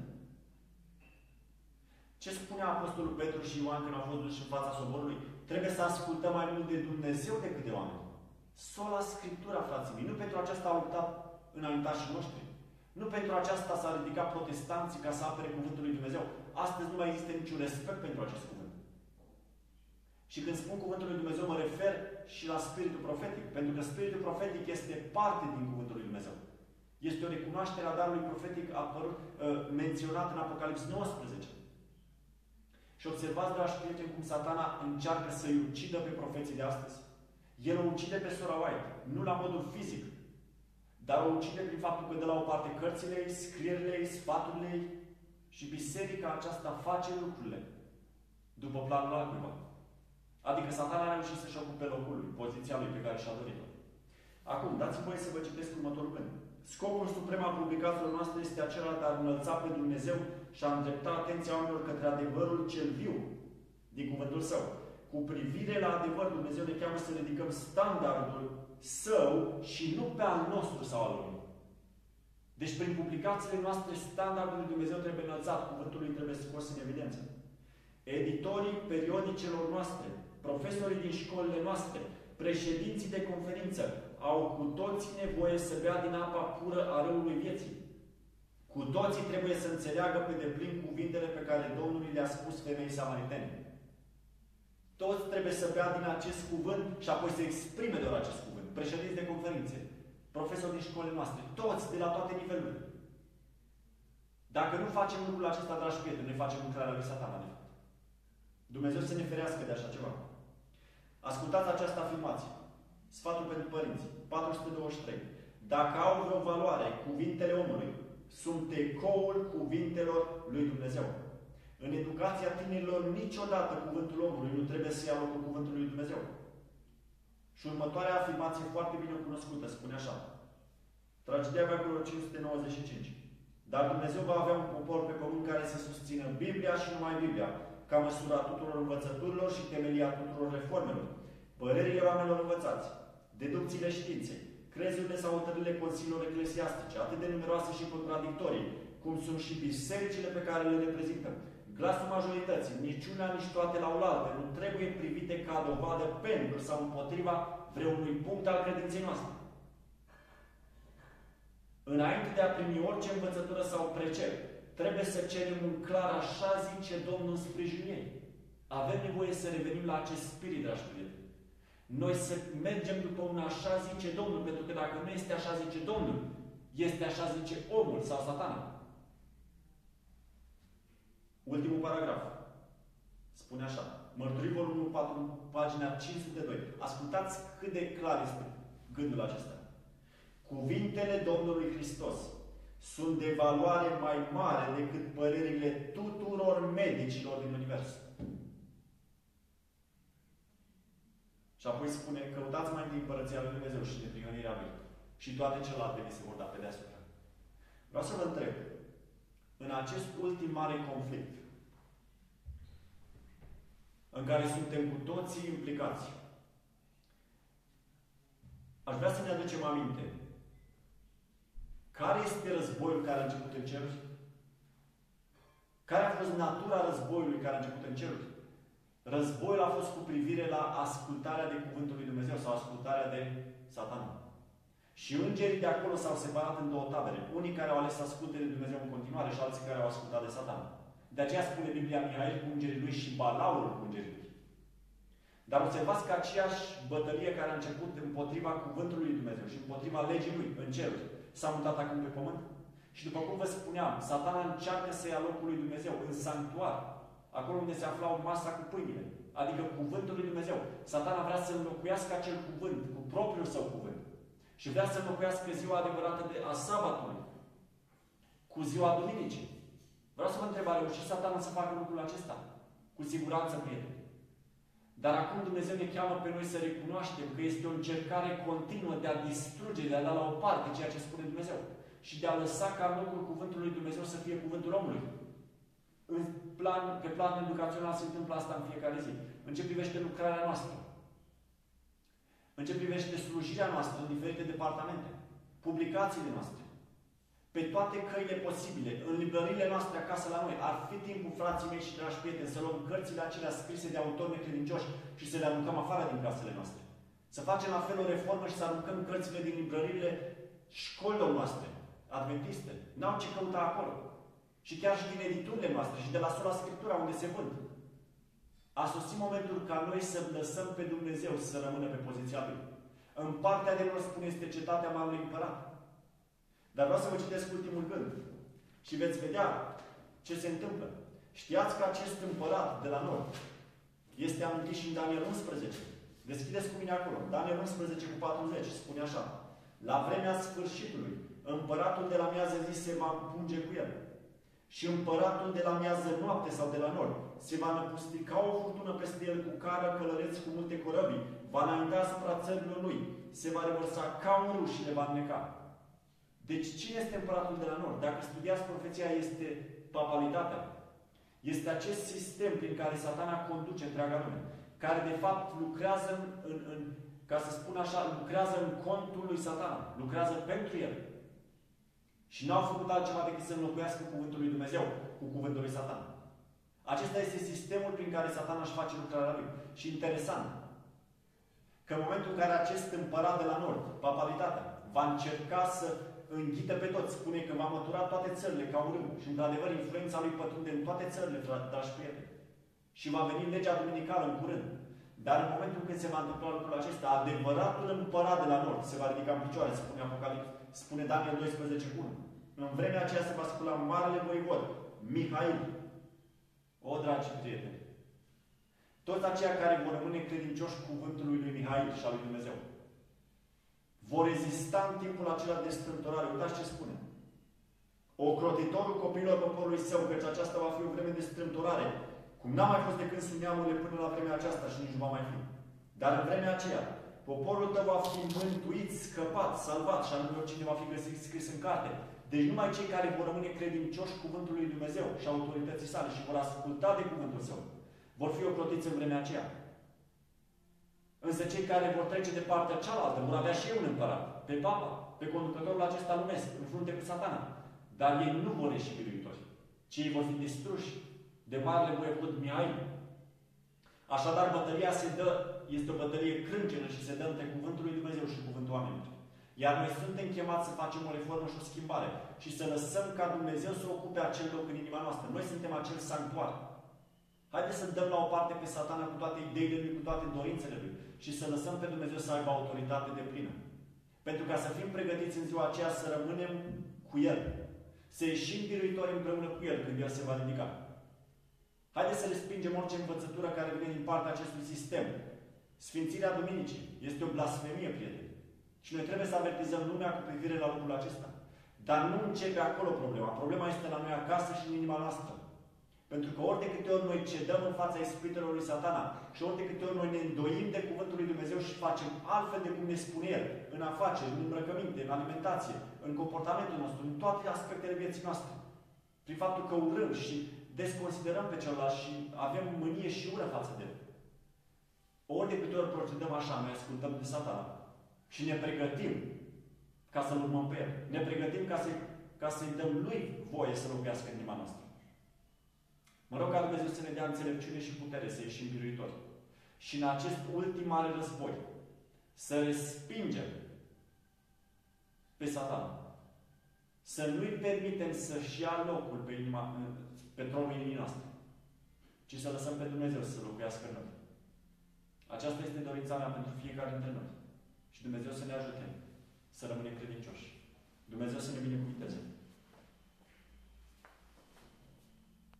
Ce spunea Apostolul Petru și Ioan când au fost duși în fața soborului? Trebuie să ascultăm mai mult de Dumnezeu decât de oameni. Sola Scriptura, frații mei. Nu pentru aceasta au luptat înaintașii noștri. Nu pentru aceasta s-a ridicat protestanții ca să apere cuvântul lui Dumnezeu. Astăzi nu mai există niciun respect pentru acest cuvânt. Și când spun cuvântul lui Dumnezeu, mă refer și la spiritul profetic. Pentru că spiritul profetic este parte din cuvântul lui Dumnezeu. Este o recunoaștere a darului profetic apărut, uh, menționat în Apocalips nouăsprezece. Și observați, dragi prieteni, cum Satana încearcă să-i ucidă pe profeții de astăzi. El o ucide pe sora White, nu la modul fizic, dar o ucide prin faptul că dă la o parte cărțile ei, scrierile ei, sfaturile ei, și biserica aceasta face lucrurile după planul altcuiva. Adică Satan a reușit să-și ocupe locul lui, poziția lui pe care și-a dorit-o. Acum, dați-mi voie să vă citesc următorul gând. Scopul suprem al publicațiilor noastre este acela de a înălța pe Dumnezeu și a îndrepta atenția oamenilor către adevărul cel viu din cuvântul Său. Cu privire la adevăr, Dumnezeu ne cheamă să ridicăm standardul Său și nu pe al nostru sau al lui. Deci, prin publicațiile noastre, standardul lui Dumnezeu trebuie înălțat, cuvântul lui trebuie scos în evidență. Editorii periodicelor noastre, profesorii din școlile noastre, președinții de conferință, au cu toții nevoie să bea din apa pură a râului vieții. Cu toții trebuie să înțeleagă pe deplin cuvintele pe care Domnul le-a spus femeii samaritene. Toți trebuie să bea din acest cuvânt și apoi să exprime doar acest cuvânt. Președinți de conferințe, profesori din școlile noastre, toți de la toate nivelurile. Dacă nu facem lucrul acesta, dragi prieteni, ne facem lucrarea lui Satana, de fapt. Dumnezeu să ne ferească de așa ceva. Ascultați această afirmație. Sfatul pentru părinți. patru sute douăzeci și trei. Dacă au vreo valoare, cuvintele omului sunt ecoul cuvintelor lui Dumnezeu. În educația tinerilor, niciodată cuvântul omului nu trebuie să ia locul cuvântului lui Dumnezeu. Și următoarea afirmație foarte bine cunoscută spune așa. Tragedia veacurilor cinci sute nouăzeci și cinci. Dar Dumnezeu va avea un popor pe pământ care să susțină Biblia și numai Biblia, ca măsura tuturor învățăturilor și temelia tuturor reformelor, părerile oamenilor învățați, deducțiile științei, crezurile sau hotărârile consiliilor eclesiastice, atât de numeroase și contradictorii, cum sunt și bisericile pe care le reprezintăm. Glasul majorității, niciuna, nici toate la oaltă, nu trebuie privite ca dovadă pentru sau împotriva vreunui punct al credinței noastre. Înainte de a primi orice învățătură sau precept, trebuie să cerem un clar așa zice Domnul în sprijinul ei. Avem nevoie să revenim la acest spirit, dragi prieteni. Noi să mergem după un așa zice Domnul, pentru că dacă nu este așa zice Domnul, este așa zice omul sau Satana. Ultimul paragraf. Spune așa. Mărturii volumul patru, pagina cinci sute doi. Ascultați cât de clar este gândul acesta. Cuvintele Domnului Hristos sunt de valoare mai mare decât părerile tuturor medicilor din univers. Și apoi spune, căutați mai întâi împărăția lui Dumnezeu și neprihănirea Lui. Și toate celelalte vi se vor da pe deasupra. Vreau să vă întreb, în acest ultim mare conflict, în care suntem cu toții implicați, aș vrea să ne aducem aminte. Care este războiul care a început în ceruri? Care a fost natura războiului care a început în ceruri? Războiul a fost cu privire la ascultarea de Cuvântul lui Dumnezeu sau ascultarea de Satan. Și îngerii de acolo s-au separat în două tabere. Unii care au ales să asculte de Dumnezeu în continuare și alții care au ascultat de Satan. De aceea spune Biblia Mihail cu îngerii lui și Balaur cu îngerii lui. Dar observați că aceeași bătălie care a început împotriva Cuvântului lui Dumnezeu și împotriva legii lui în ceruri s-a mutat acum pe pământ. Și după cum vă spuneam, Satana încearcă să ia locul lui Dumnezeu în sanctuar, acolo unde se aflau masa cu pâinile, adică Cuvântul lui Dumnezeu. Satana vrea să înlocuiască acel cuvânt cu propriul său cuvânt. Și vrea să înlocuiască ziua adevărată de a sabatului cu ziua duminicii. Vreau să vă întreb, a reușit Satana să facă lucrul acesta? Cu siguranță, prieteni. Dar acum Dumnezeu ne cheamă pe noi să recunoaștem că este o încercare continuă de a distruge, de a da la o parte ceea ce spune Dumnezeu. Și de a lăsa ca în locul cuvântului lui Dumnezeu să fie cuvântul omului. În plan, pe plan educațional se întâmplă asta în fiecare zi. În ce privește lucrarea noastră. În ce privește slujirea noastră în diferite departamente. Publicațiile noastre. Pe toate căile posibile, în librăriile noastre acasă la noi, ar fi timpul, frații mei și dragi prieteni, să luăm cărțile acelea scrise de autori necredincioși și să le aruncăm afară din casele noastre. Să facem la fel o reformă și să aruncăm cărțile din librăriile școlilor noastre, adventiste. N-au ce căuta acolo. Și chiar și din editurile noastre și de la sola Scriptura unde se vând. A sosit momentul ca noi să lăsăm pe Dumnezeu să rămână pe poziția Lui. În partea de lor spune este cetatea Marului Împărat. Dar vreau să vă citesc ultimul gând. Și veți vedea ce se întâmplă. Știați că acest împărat de la noi este amintit și în Daniel unsprezece. Deschideți cu mine acolo. Daniel unsprezece cu patruzeci. Spune așa. La vremea sfârșitului, împăratul de la miază zi se va împunge cu el. Și împăratul de la miază noapte sau de la nord se va năpusti ca o furtună peste el cu cară, călăreți cu multe corăbii, va înainta asupra țărilor lui, se va revărsa ca un râu și le va înneca. Deci cine este împăratul de la nord? Dacă studiați profeția, este papalitatea. Este acest sistem prin care Satana conduce întreaga lume, care de fapt lucrează în, în, în ca să spun așa, lucrează în contul lui Satana, lucrează pentru el. Și n-au făcut altceva decât să înlocuiască cuvântul lui Dumnezeu cu cuvântul lui Satan. Acesta este sistemul prin care Satana își face lucrarea lui. Și interesant, că în momentul în care acest împărat de la nord, papalitatea, va încerca să înghite pe toți, spune că va mătura toate țările ca un râu. Și într-adevăr, influența lui pătrunde în toate țările, dragi prieteni. Și va veni legea duminicală în curând. Dar în momentul când se va întâmpla lucrul acesta, adevăratul împărat de la nord se va ridica în picioare, spune Apocalips, spune Daniel doisprezece unu. În vremea aceea se va scula marele voivod, Mihail. O, dragi prieteni, toți aceia care vor rămâne credincioși cuvântului lui Mihail și al lui Dumnezeu, vor rezista în timpul acela de strâmtorare. Uitați ce spune. Ocrotitorul copiilor poporului său, căci aceasta va fi o vreme de strâmtorare, cum n-a mai fost de când sunt neamurile până la vremea aceasta și nici nu va mai fi. Dar în vremea aceea, poporul tău va fi mântuit, scăpat, salvat și anume oricine va fi găsit scris în carte. Deci numai cei care vor rămâne credincioși cuvântului lui Dumnezeu și autorității sale și vor asculta de cuvântul său, vor fi ocrotiți în vremea aceea. Însă cei care vor trece de partea cealaltă vor avea și ei un împărat, pe papa, pe conducătorul acesta lumesc, în frunte cu Satana. Dar ei nu vor ieși biruitori, ci ei vor fi distruși de marele voievod Mihail. Așadar, bătălia se dă, este o bătălie crâncenă și se dă între cuvântul lui Dumnezeu și cuvântul oamenilor. Iar noi suntem chemați să facem o reformă și o schimbare și să lăsăm ca Dumnezeu să ocupe acel loc în inima noastră. Noi suntem acel sanctuar. Haideți să dăm la o parte pe Satana cu toate ideile lui, cu toate dorințele lui și să lăsăm pe Dumnezeu să aibă autoritate deplină. Pentru ca să fim pregătiți în ziua aceea să rămânem cu El. Să ieșim biruitori împreună cu El când El se va ridica. Haideți să respingem orice învățătură care vine din partea acestui sistem. Sfințirea Duminicii este o blasfemie, prieteni. Și noi trebuie să avertizăm lumea cu privire la lucrul acesta. Dar nu începe acolo problema. Problema este la noi acasă și în inima noastră. Pentru că ori de câte ori noi cedăm în fața ispitelor lui Satana și ori de câte ori noi ne îndoim de cuvântul lui Dumnezeu și facem altfel de cum ne spune El, în afaceri, în îmbrăcăminte, în alimentație, în comportamentul nostru, în toate aspectele vieții noastre. Prin faptul că urâm și desconsiderăm pe celălalt și avem mânie și ură față de El. Ori de câte ori procedăm așa, noi ascultăm de Satana și ne pregătim ca să-L urmăm pe El. Ne pregătim ca să-i ca să dăm Lui voie să locuiască în inima noastră. Mă rog ca Dumnezeu să ne dea înțelepciune și putere să ieșim biruitori. Și în acest ultim mare război să respingem pe Satan. Să nu-i permitem să-și ia locul pe, inima, pe tronul inimii noastre, ci să lăsăm pe Dumnezeu să locuiască în noi. Aceasta este dorința mea pentru fiecare dintre noi. Și Dumnezeu să ne ajute să rămânem credincioși. Dumnezeu să ne binecuvânteze.